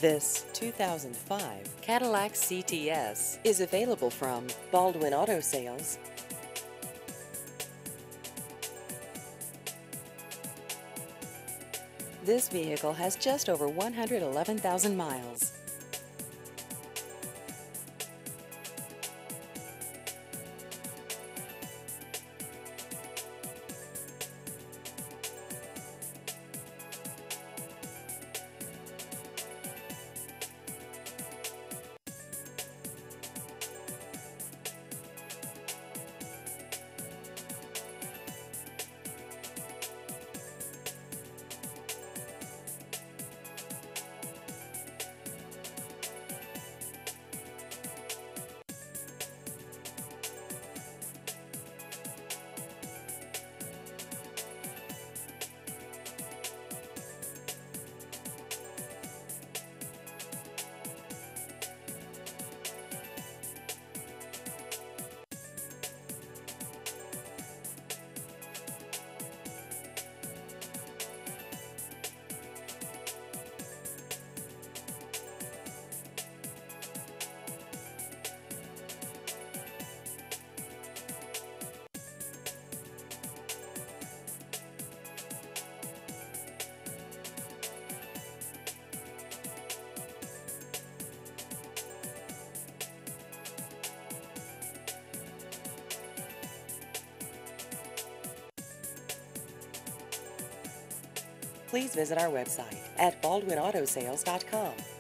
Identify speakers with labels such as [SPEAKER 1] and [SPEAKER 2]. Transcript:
[SPEAKER 1] This 2005 Cadillac CTS is available from Baldwin Auto Sales. This vehicle has just over 111,000 miles. Please visit our website at baldwinautosales.com.